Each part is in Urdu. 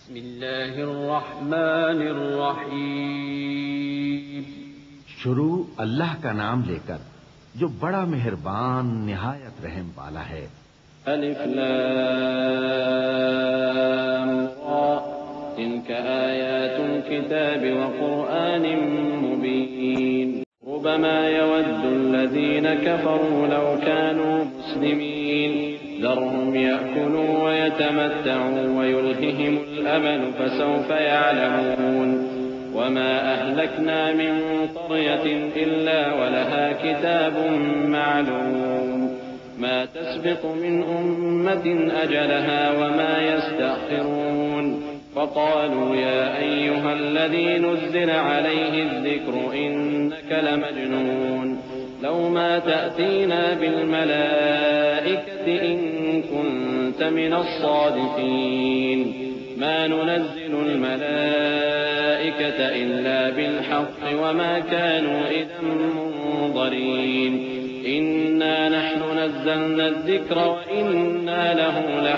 بسم اللہ الرحمن الرحیم. شروع اللہ کا نام لے کر جو بڑا مہربان نہایت رحم والا ہے. الف لام را تلك آیات الكتاب وقرآن مبین. ربما يود الذين كفروا لو كانوا مسلمين ذرهم يأكلوا ويتمتعوا ويلههم الأمل فسوف يعلمون. وما أهلكنا من قرية إلا ولها كتاب معلوم ما تسبق من أمة أجلها وما يستأخرون. فقالوا يا أيها الذي نزل عليه الذكر إنك لمجنون لو ما تأتينا بالملائكة إن كنت من الصادقين. ما ننزل الملائكة إلا بالحق وما كانوا إذا منظرين. إنا نحن نزلنا الذكر وإنا له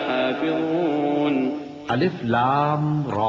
لحافظون. الف لام را،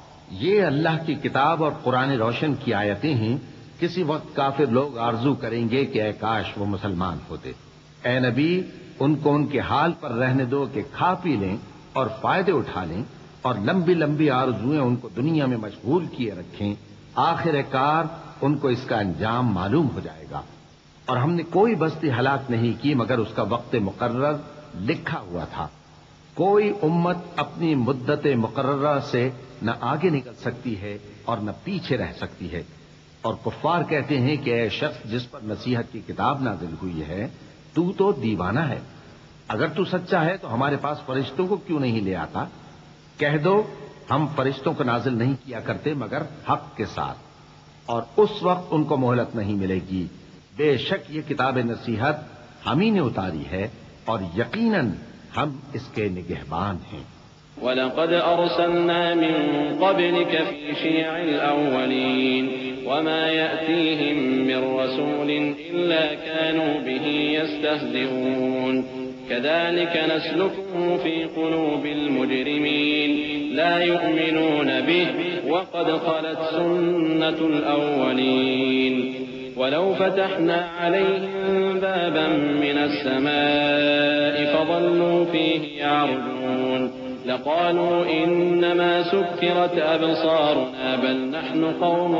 یہ اللہ کی کتاب اور قرآن روشن کی آیتیں ہیں. کسی وقت کافر لوگ آرزو کریں گے کہ اے کاش وہ مسلمان ہوتے. اے نبی، ان کو ان کے حال پر رہنے دو کہ کھا پی لیں اور فائدے اٹھا لیں، اور لمبی لمبی آرزویں ان کو دنیا میں مشغول کیے رکھیں. آخر کار ان کو اس کا انجام معلوم ہو جائے گا. اور ہم نے کوئی بستی ہلاک نہیں کی مگر اس کا وقت مقرر لکھا ہوا تھا. کوئی امت اپنی مدت مقررہ سے نہ آگے نکل سکتی ہے اور نہ پیچھے رہ سکتی ہے. اور کفار کہتے ہیں کہ اے شخص جس پر نصیحت کی کتاب نازل ہوئی ہے تو دیوانہ ہے. اگر تو سچا ہے تو ہمارے پاس فرشتوں کو کیوں نہیں لے آتا؟ کہہ دو ہم فرشتوں کو نازل نہیں کیا کرتے مگر حق کے ساتھ، اور اس وقت ان کو مہلت نہیں ملے گی. بے شک یہ کتاب نصیحت ہم ہی نے اتاری ہے اور یقیناً ہم اس کے نگہبان ہیں. وَلَقَدْ أَرْسَلْنَا مِن قَبْلِكَ فِي شِيَعِ الْأَوَّلِينَ وَمَا يَأْتِيهِم مِّن رَّسُولٍ إِلَّا كَانُوا بِهِ يَسْتَهْزِئُونَ. كَذَلِكَ نَسْلُكُهُ فِي قُلُوبِ الْمُجْرِمِينَ لَا يُؤْمِنُونَ بِهِ وَقَدْ خَلَتْ سُنَّةُ الْأَوَّلِينَ. وَلَوْ فَتَحْنَا عَلَيْهِم بَابًا مِّنَ السَّمَاءِ فَظَلُّوا فِيهِ يَعْرُجُونَ لَقَالُوا إِنَّمَا سُكِّرَتْ أَبْصَارُنَا بَلْ نَحْنُ قَوْمٌ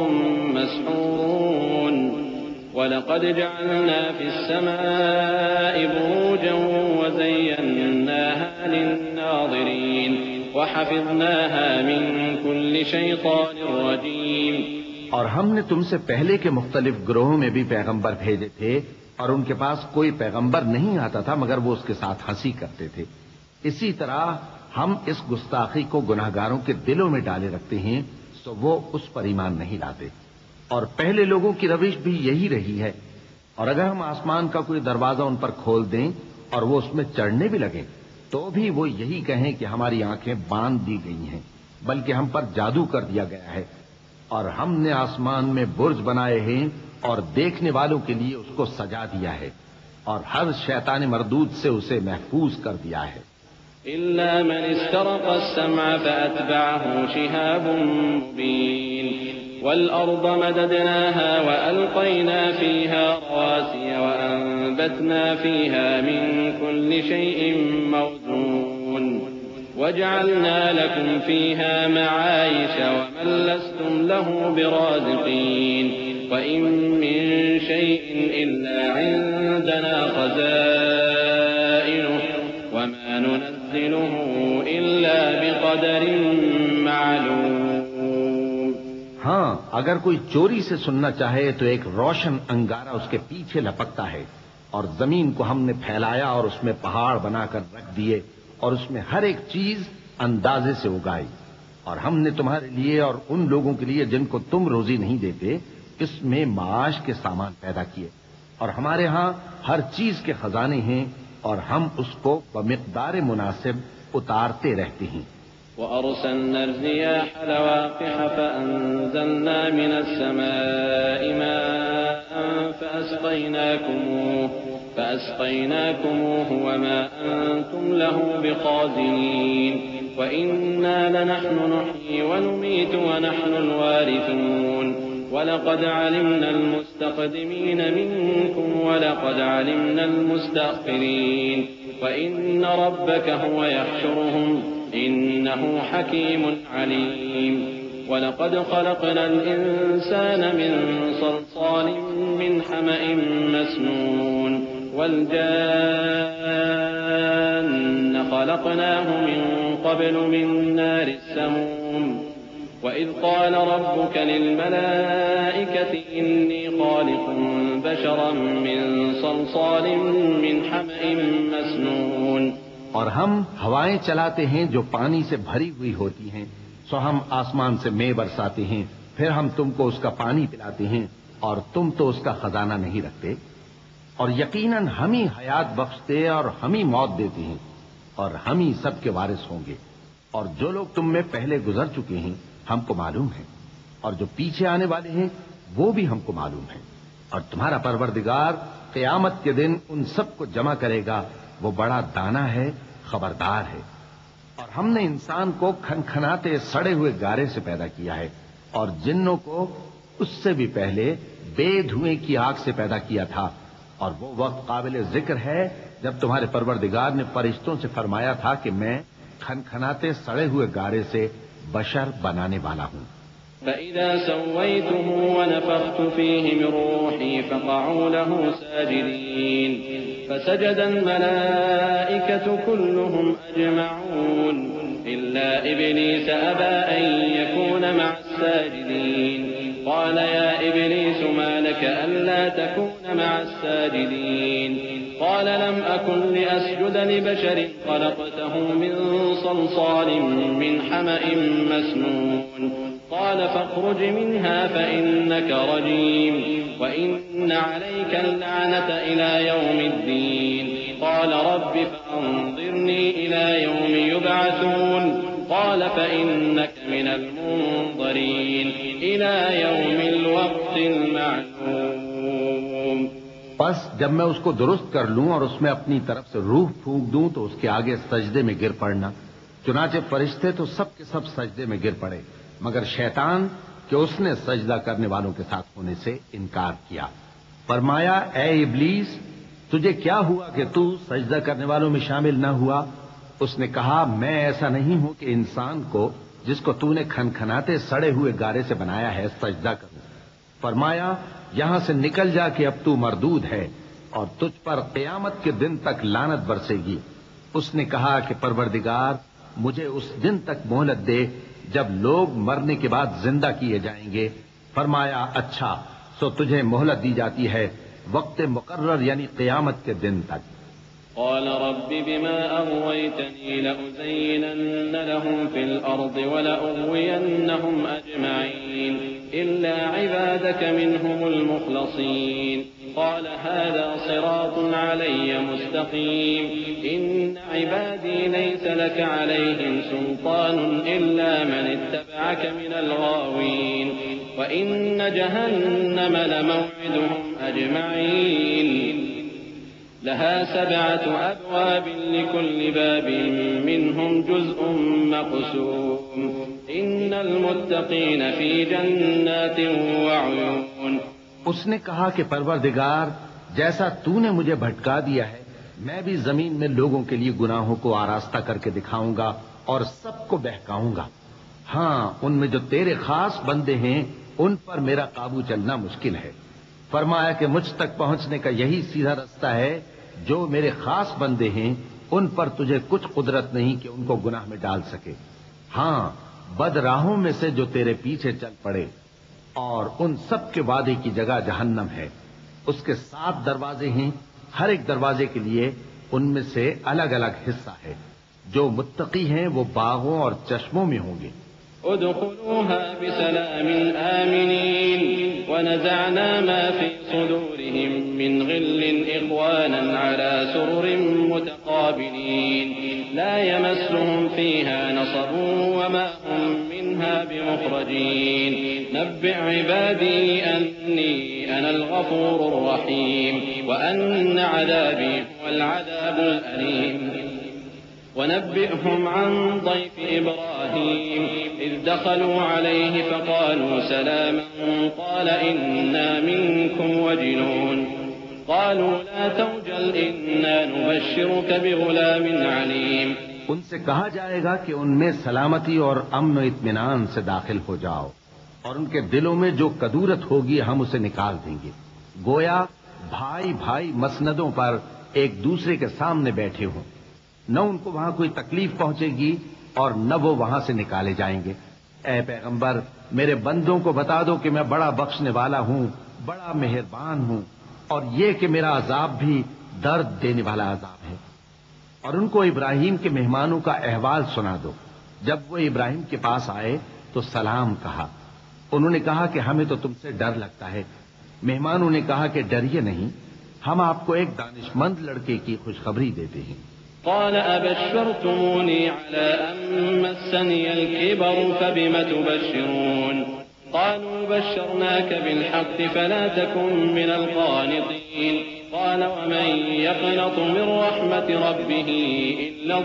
مَّسْحُورُونَ. وَلَقَدْ جَعَلْنَا فِي السَّمَاءِ بُرُوجًا وَزَيَّنَّاهَا لِلنَّاظِرِينَ وَحَفِظْنَاهَا مِن كُلِّ شَيْطَانٍ رَّجِيمٍ. اور ہم نے تم سے پہلے کے مختلف گروہوں میں بھی پیغمبر بھیجے تھے، اور ان کے پاس کوئی پیغمبر نہیں آتا تھا مگر وہ اس کے ساتھ ہنسی کرتے تھے. اسی طرح ہم اس گستاخی کو گناہگاروں کے دلوں میں ڈالے رکھتے ہیں تو وہ اس پر ایمان نہیں لاتے. اور پہلے لوگوں کی روش بھی یہی رہی ہے. اور اگر ہم آسمان کا کوئی دروازہ ان پر کھول دیں اور وہ اس میں چڑھنے بھی لگیں تو بھی وہ یہی کہیں کہ ہماری آنکھیں باندھ دی گئی ہیں، بلکہ ہم پر جادو کر دیا گیا ہے. اور ہم نے آسمان میں برج بنائے ہیں اور دیکھنے والوں کے لیے اس کو سجا دیا ہے، اور ہر شیطان مردود سے اسے محفوظ کر دیا ہے. إلا من استرق السمع فأتبعه شهاب مبين. والأرض مددناها وألقينا فيها رواسي وأنبتنا فيها من كل شيء موزون. وجعلنا لكم فيها معايش ومن لستم له برازقين. وإن من شيء إلا عندنا خزائنه وما ننزله إلا بقدر معلوم. ہاں، اگر کوئی چوری سے سننا چاہے تو ایک روشن انگارہ اس کے پیچھے لپکتا ہے، اور زمین کو ہم نے پھیلایا اور اس میں پہاڑ بنا کر رکھ دیے اور اس میں ہر ایک چیز اندازے سے اگائی. اور ہم نے تمہارے لیے اور ان لوگوں کے لیے جن کو تم روزی نہیں دیتے اس میں معاش کے سامان پیدا کیے. اور ہمارے ہاں ہر چیز کے خزانے ہیں اور ہم اس کو بمقدار مناسب اتارتے رہتے ہیں. وأرسلنا الرياح لواقح فأنزلنا من السماء ماء فأسقيناكموه وما أنتم له بخازنين وإنا لنحن نحيي ونميت ونحن الوارثون ولقد علمنا المستقدمين منكم ولقد علمنا المستأخرين وإن ربك هو يحشرهم إنه حكيم عليم وَلَقَدْ خَلَقْنَا الْإِنسَانَ مِنْ صَلْصَالٍ مِنْ حَمَإٍ مَسْنُونٍ وَالْجَانَّ خَلَقْنَاهُ مِنْ قَبْلُ مِنْ نَارِ السَّمُومِ وَإِذْ قَالَ رَبُّكَ لِلْمَلَائِكَةِ إِنِّي خَالِقٌ بَشَرًا مِنْ صَلْصَالٍ مِنْ حَمَإٍ مَسْنُونٍ اور ہم ہوائیں چلاتے ہیں جو پانی سے بھری ہوئی ہوتی ہیں، سو ہم آسمان سے مے برساتے ہیں، پھر ہم تم کو اس کا پانی پلاتے ہیں اور تم تو اس کا خزانہ نہیں رکھتے، اور یقیناً ہم ہی حیات بخشتے اور ہم ہی موت دیتے ہیں اور ہم ہی سب کے وارث ہوں گے، اور جو لوگ تم میں پہلے گزر چکے ہیں ہم کو معلوم ہے، اور جو پیچھے آنے والے ہیں وہ بھی ہم کو معلوم ہے، اور تمہارا پروردگار قیامت کے دن ان سب کو جمع کرے گا، وہ بڑا دانا ہے، خبردار ہے۔ اور ہم نے انسان کو کھنکھناتے سڑے ہوئے گارے سے پیدا کیا ہے، اور جنوں کو اس سے بھی پہلے بے دھوئیں کی آگ سے پیدا کیا تھا، اور وہ وقت قابل ذکر ہے جب تمہارے پروردگار نے فرشتوں سے فرمایا تھا کہ میں کھنکھناتے سڑے ہوئے گارے سے بشر بنانے والا ہوں۔ فَإِذَا سَوَّيْتُهُ وَنَفَخْتُ فِيهِ مِنْ رُوحِي فَقَعُوا لَهُ سَاجِدِينَ فَسَجَدَ الْمَلَائِكَةُ كُلُّهُمْ أَجْمَعُونَ إِلَّا إِبْلِيسَ أَبَى أَنْ يَكُونَ مَعَ السَّاجِدِينَ قَالَ يَا إِبْلِيسُ مَا لَكَ أَلَّا تَكُونَ مَعَ السَّاجِدِينَ قَالَ لَمْ أَكُنْ لِأَسْجُدَ لِبَشَرٍ خَلَقْتَهُ مِنْ صَلْصَالٍ مِنْ حَمَإٍ مَسْنُونٍ قال فاخرج منها فإنك رجيم وإن عليك اللعنة إلى يوم الدين قال رب فأنظرني إلى يوم يبعثون قال فإنك من المنظرين إلى يوم الوقت المعلوم۔ پس جب میں اس کو درست کر لوں اور اس میں اپنی طرف سے روح پھونک دوں تو اس کے آگے سجدے میں گر پڑنا۔ چنانچہ فرشتے تو سب کے سب سجدے میں گر پڑے مگر شیطان کہ اس نے سجدہ کرنے والوں کے ساتھ ہونے سے انکار کیا۔ فرمایا اے ابلیس تجھے کیا ہوا کہ تو سجدہ کرنے والوں میں شامل نہ ہوا؟ اس نے کہا میں ایسا نہیں ہوں کہ انسان کو جس کو تو نے کھنکھناتے سڑے ہوئے گارے سے بنایا ہے سجدہ کروں۔ فرمایا یہاں سے نکل جا کہ اب تو مردود ہے اور تجھ پر قیامت کے دن تک لعنت برسے گی۔ اس نے کہا کہ پروردگار مجھے اس دن تک مہلت دے جب لوگ مرنے کے بعد زندہ کیے جائیں گے۔ فرمایا اچھا سو تجھے مہلت دی جاتی ہے وقت مقرر یعنی قیامت کے دن تک۔ قال رب بما أغويتني لأزينن لهم في الأرض ولأغوينهم أجمعين إلا عبادك منهم المخلصين قال هذا صراط علي مستقيم إن عبادي ليس لك عليهم سلطان إلا من اتبعك من الغاوين وإن جهنم لموعدهم أجمعين لها 7 أبواب لكل باب منهم جزء مقسوم إن المتقين في جنات وعيون۔ اس نے کہا کہ پروردگار جیسا تو نے مجھے بھٹکا دیا ہے میں بھی زمین میں لوگوں کے لیے گناہوں کو آراستہ کر کے دکھاؤں گا اور سب کو بہکاؤں گا۔ ہاں ان میں جو تیرے خاص بندے ہیں ان پر میرا قابو چلنا مشکل ہے۔ فرمایا کہ مجھ تک پہنچنے کا یہی سیدھا رستہ ہے، جو میرے خاص بندے ہیں ان پر تجھے کچھ قدرت نہیں کہ ان کو گناہ میں ڈال سکے۔ ہاں بد راہوں میں سے جو تیرے پیچھے چل پڑے، اور ان سب کے وعدے کی جگہ جہنم ہے۔ اس کے 7 دروازے ہیں، ہر ایک دروازے کے لیے ان میں سے الگ الگ حصہ ہے۔ جو متقی ہیں وہ باغوں اور چشموں میں ہوں گے۔ ادخلوها بسلام آمنين ونزعنا ما في صدورهم من غل إخوانا على سرر متقابلين لا يمسهم فيها نصب وما هم منها بمخرجين نبئ عبادي أني أنا الغفور الرحيم وأن عذابي هو العذاب الأليم ونبئهم عن ضيف إبراهيم إذ دخلوا عليه فقالوا سلاما قال إنا منكم وجلون قالوا لا توجل إنا نبشرك بغلام عليم ان سے کہا جائے گا کہ ان میں سلامتی اور امن و اطمینان سے داخل ہو جاؤ، اور ان کے دلوں میں جو کدورت ہوگی ہم اسے نکال دیں گے، گویا بھائی بھائی مسندوں پر ایک دوسرے کے سامنے بیٹھے ہوں، نہ ان کو وہاں کوئی تکلیف پہنچے گی اور نہ وہ وہاں سے نکالے جائیں گے۔ اے پیغمبر، میرے بندوں کو بتا دو کہ میں بڑا بخشنے والا ہوں، بڑا مہربان ہوں، اور یہ کہ میرا عذاب بھی درد دینے والا عذاب ہے۔ اور ان کو ابراہیم کے مہمانوں کا احوال سنا دو۔ جب وہ ابراہیم کے پاس آئے تو سلام کہا۔ انہوں نے کہا کہ ہمیں تو تم سے ڈر لگتا ہے۔ مہمانوں نے کہا کہ ڈریے نہیں، ہم آپ کو ایک دانش مند لڑکے کی خوشخبری دیتے ہیں۔ قال أبشرتموني على أن مسني الكبر فبم تبشرون قالوا بشرناك بالحق فلا تكن من القانطين قال ومن يقنط من رحمة ربه إلا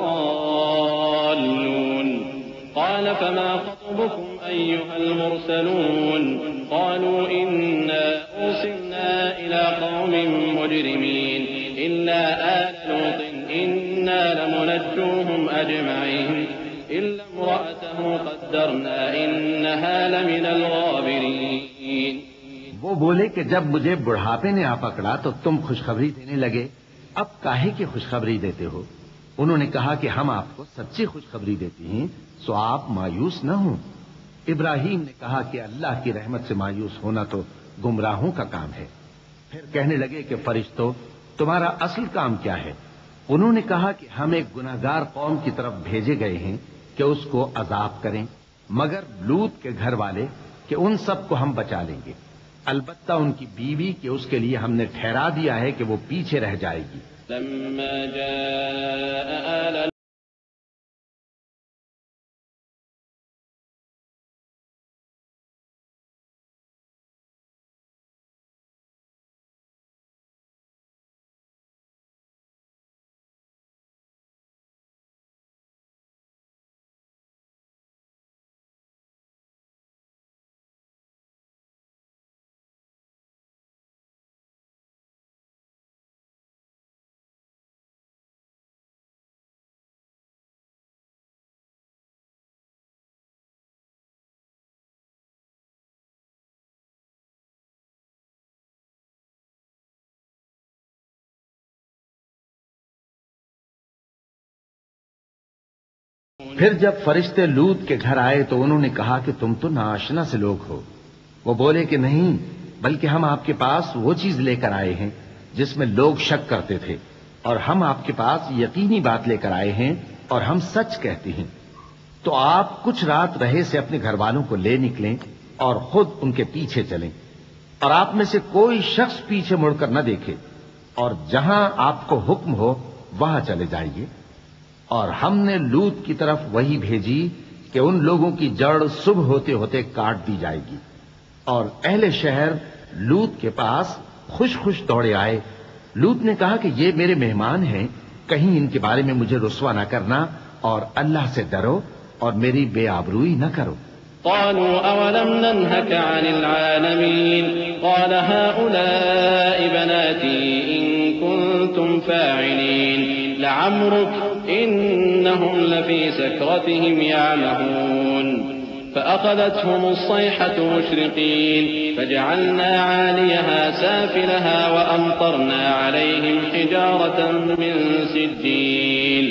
الضالون قال فما خطبكم أيها المرسلون قالوا إنا أرسلنا إلى قوم مجرمين إلا آل لوط إنا لمنجوهم أجمعين إلا امرأته قدرنا إنها لمن الغابرين۔ وہ بولے کہ جب مجھے بڑھاپے نے آ پکڑا تو تم خوشخبری دینے لگے، اب کاہے کی خوشخبری دیتے ہو؟ انہوں نے کہا کہ ہم آپ کو سچی خوشخبری دیتے ہیں، سو آپ مایوس نہ ہوں۔ ابراہیم نے کہا کہ اللہ کی رحمت سے مایوس ہونا تو گمراہوں کا کام ہے۔ پھر کہنے لگے کہ فرشتوں، تمہارا اصل کام کیا ہے؟ انہوں نے کہا کہ ہم ایک گناہگار قوم کی طرف بھیجے گئے ہیں کہ اس کو عذاب کریں، مگر لوط کے گھر والے کہ ان سب کو ہم بچا لیں گے، البتہ ان کی بیوی کہ اس کے لیے ہم نے ٹھہرا دیا ہے کہ وہ پیچھے رہ جائے گی۔ لما جاء آل پھر جب فرشتے لوط کے گھر آئے تو انہوں نے کہا کہ تم تو ناآشنا سے لوگ ہو۔ وہ بولے کہ نہیں، بلکہ ہم آپ کے پاس وہ چیز لے کر آئے ہیں جس میں لوگ شک کرتے تھے، اور ہم آپ کے پاس یقینی بات لے کر آئے ہیں اور ہم سچ کہتے ہیں۔ تو آپ کچھ رات رہے سے اپنے گھر والوں کو لے نکلیں اور خود ان کے پیچھے چلیں، اور آپ میں سے کوئی شخص پیچھے مڑ کر نہ دیکھے، اور جہاں آپ کو حکم ہو وہاں چلے جائیے۔ اور ہم نے لوط کی طرف وہی بھیجی کہ ان لوگوں کی جڑ صبح ہوتے ہوتے کاٹ دی جائے گی۔ اور اہل شہر لوط کے پاس خوش خوش دوڑے آئے۔ لوط نے کہا کہ یہ میرے مہمان ہیں، کہیں ان کے بارے میں مجھے رسوا نہ کرنا، اور اللہ سے ڈرو اور میری بے آبروئی نہ کرو۔ قالوا أولم ننهك عن العالمين قال هؤلاء بناتي إن كنتم فاعلين لعمرك إنهم لفي سكرتهم يعمهون فأخذتهم الصيحة مشرقين فجعلنا عاليها سافلها وأمطرنا عليهم حجارة من سجيل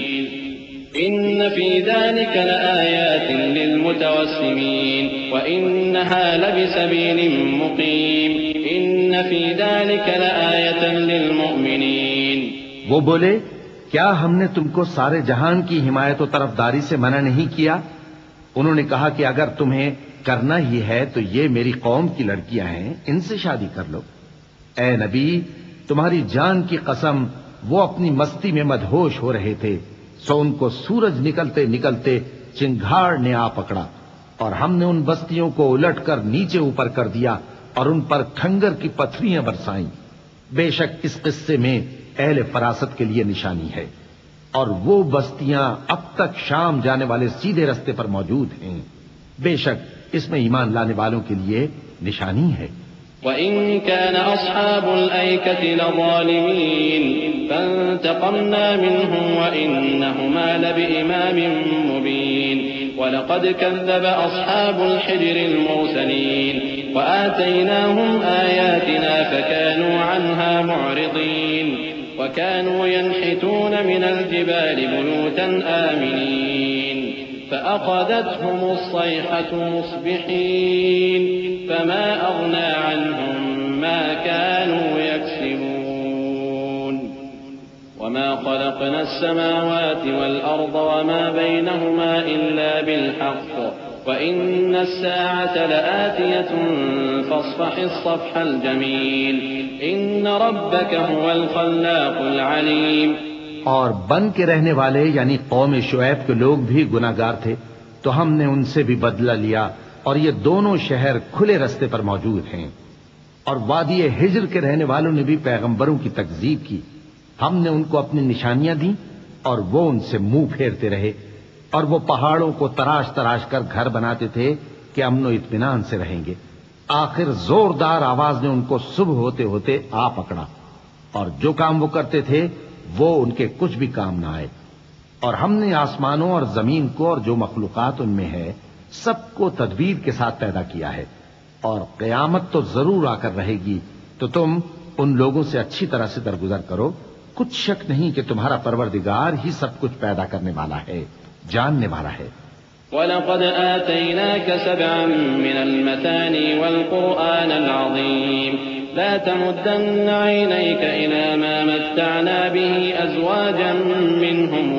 إن في ذلك لآيات للمتوسمين وإنها لبسبيل مقيم إن في ذلك لآية للمؤمنين۔ وہ بولے کیا ہم نے تم کو سارے جہان کی حمایت و طرفداری سے منع نہیں کیا؟ انہوں نے کہا کہ اگر تمہیں کرنا ہی ہے تو یہ میری قوم کی لڑکیاں ہیں، ان سے شادی کر لو۔ اے نبی، تمہاری جان کی قسم وہ اپنی مستی میں مدہوش ہو رہے تھے، سو ان کو سورج نکلتے نکلتے چنگھاڑ نے آ پکڑا، اور ہم نے ان بستیوں کو الٹ کر نیچے اوپر کر دیا اور ان پر کھنگر کی پتھریاں برسائیں۔ بے شک اس قصے میں اہل فراست کے لیے نشانی ہے، اور وہ بستیاں اب تک شام جانے والے سیدھے رستے پر موجود ہیں۔ بے شک اس میں ایمان لانے والوں کے لیے نشانی ہے۔ وَإِن كَانَ أَصْحَابُ الْأَيْكَةِ لَظَالِمِينَ فَانْتَقَمْنَا مِنْهُمْ وَإِنَّهُمَا لَبِإِمَامٍ مُبِينٍ وَلَقَدْ كَذَّبَ أَصْحَابُ الْحِجْرِ الْمُرْسَلِينَ وَآتَيْنَاهُمْ آيَاتِنَا فَكَانُوا عَنْهَا مُعْرِضِينَ وَكَانُوا يَنْحِتُونَ مِنَ الْجِبَالِ بُيُوتًا آمِنِينَ فأخذتهم الصيحة مصبحين فما أغنى عنهم ما كانوا يكسبون وما خلقنا السماوات والأرض وما بينهما إلا بالحق وإن الساعة لآتية فاصفح الصفح الجميل إن ربك هو الخلاق العليم۔ اور بن کے رہنے والے یعنی قوم شعیب کے لوگ بھی گناہگار تھے، تو ہم نے ان سے بھی بدلہ لیا، اور یہ دونوں شہر کھلے رستے پر موجود ہیں۔ اور وادی ہجر کے رہنے والوں نے بھی پیغمبروں کی تکذیب کی، ہم نے ان کو اپنی نشانیاں دیں اور وہ ان سے منہ پھیرتے رہے، اور وہ پہاڑوں کو تراش تراش کر گھر بناتے تھے کہ امن و اطمینان سے رہیں گے۔ آخر زوردار آواز نے ان کو صبح ہوتے ہوتے آ پکڑا، اور جو کام وہ کرتے تھے وہ ان کے کچھ بھی کام نہ آئے۔ اور ہم نے آسمانوں اور زمین کو اور جو مخلوقات ان میں ہے سب کو تدبیر کے ساتھ پیدا کیا ہے، اور قیامت تو ضرور آ کر رہے گی، تو تم ان لوگوں سے اچھی طرح سے درگزر کرو۔ کچھ شک نہیں کہ تمہارا پروردگار ہی سب کچھ پیدا کرنے والا ہے، جاننے والا ہے۔ وَلَقَدْ آتَيْنَاكَ سَبْعًا مِّنَ الْمَثَانِي وَالْقُرْآنَ الْعَظِيمَ لا تمدن عينيك إلى ما متعنا به أزواجا منهم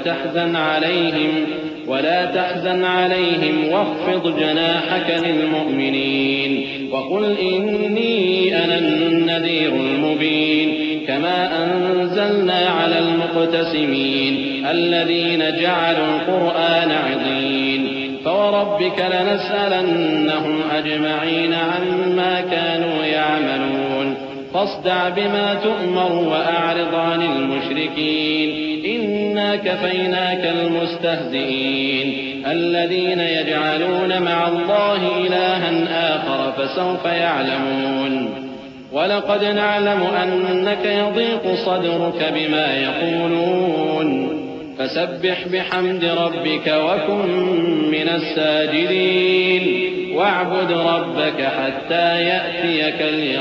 ولا تحزن عليهم واخفض جناحك للمؤمنين وقل إني أنا النذير المبين كما أنزلنا على المقتسمين الذين جعلوا القرآن عضين فوربك لنسألنهم أجمعين عما كانوا يعملون فاصدع بما تؤمر وأعرض عن المشركين إنا كفيناك المستهزئين الذين يجعلون مع الله إلها آخر فسوف يعلمون ولقد نعلم أنك يضيق صدرك بما يقولون فسبح بحمد ربك وكن من الساجدين واعبد ربك حتى يأتيك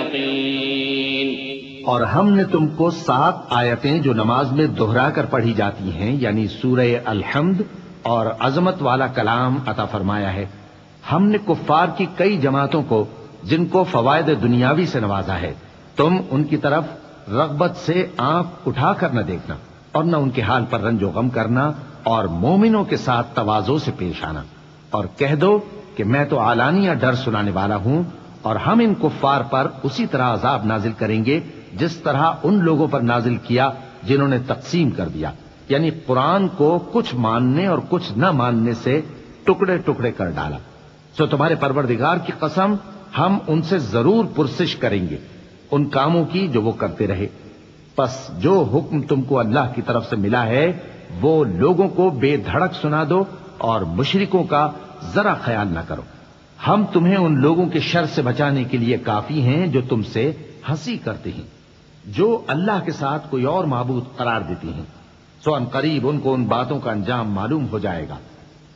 اليقين۔ اور ہم نے تم کو 7 آیتیں جو نماز میں دہرا کر پڑھی جاتی ہیں یعنی سورہ الحمد اور عظمت والا کلام عطا فرمایا ہے۔ ہم نے کفار کی کئی جماعتوں کو جن کو فوائد دنیاوی سے نوازا ہے، تم ان کی طرف رغبت سے آنکھ اٹھا کر نہ دیکھنا اور نہ ان کے حال پر رنج و غم کرنا، اور مومنوں کے ساتھ تواضع سے پیش آنا، اور کہہ دو کہ میں تو اعلانیہ ڈر سنانے والا ہوں، اور ہم ان کفار پر اسی طرح عذاب نازل کریں گے جس طرح ان لوگوں پر نازل کیا جنہوں نے تقسیم کر دیا، یعنی قرآن کو کچھ ماننے اور کچھ نہ ماننے سے ٹکڑے ٹکڑے کر ڈالا۔ سو تمہارے پروردگار کی قسم ہم ان سے ضرور پرسش کریں گے ان کاموں کی جو وہ کرتے رہے۔ پس جو حکم تم کو اللہ کی طرف سے ملا ہے وہ لوگوں کو بے دھڑک سنا دو اور مشرکوں کا ذرا خیال نہ کرو۔ ہم تمہیں ان لوگوں کے شر سے بچانے کے لیے کافی ہیں جو تم سے ہنسی کرتے ہیں، جو اللہ کے ساتھ کوئی اور معبود قرار دیتی ہیں، سو ان قریب ان کو ان باتوں کا انجام معلوم ہو جائے گا۔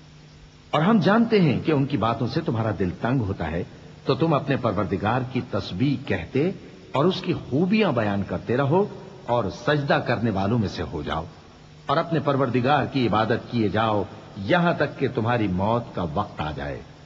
اور ہم جانتے ہیں کہ ان کی باتوں سے تمہارا دل تنگ ہوتا ہے، تو تم اپنے پروردگار کی تسبیح کہتے اور اس کی خوبیاں بیان کرتے رہو اور سجدہ کرنے والوں میں سے ہو جاؤ، اور اپنے پروردگار کی عبادت کیے جاؤ یہاں تک کہ تمہاری موت کا وقت آ جائے۔